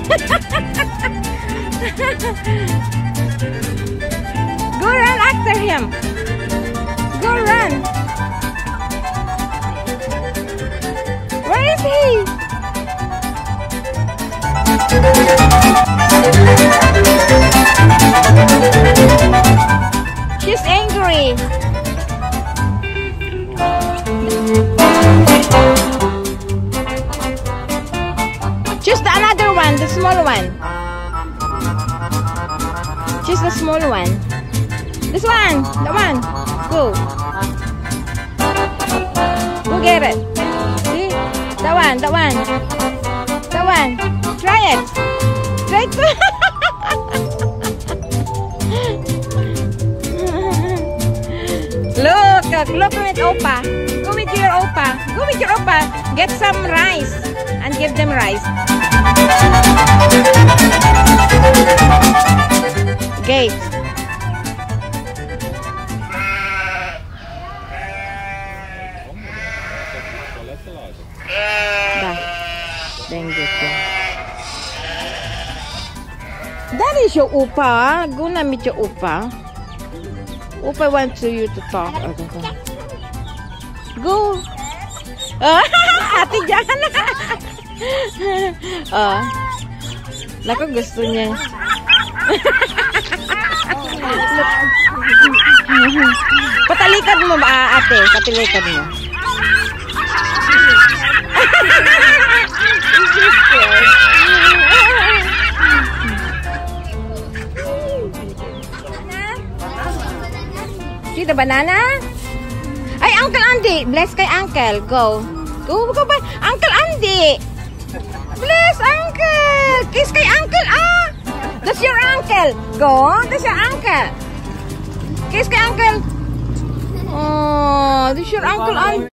Go run after him. Go run. Where is he? She's angry. Choose the another one, the small one. Choose the small one. This one, the one. Go. Go get it. See? That one, that one. That one. Try it. Try it. Look with Opa. Go with your Opa. Go with your Opa. Get some rice and give them rice. Gate. That is your Opa. Go na meet your Opa. Opa wants you to talk. Go. Ate Jana. Naku, gusto niya. Patalikan mo ba, ate? Patalikan mo. See the banana? Ay, Uncle Andy. Bless kay Uncle. Go. Go, go ba? Uncle Andy. Bless, Uncle. Kiss kay Uncle. Ah. That's your uncle. Go. That's your uncle. Kiss kay Uncle. Oh, that's your Uncle Andy.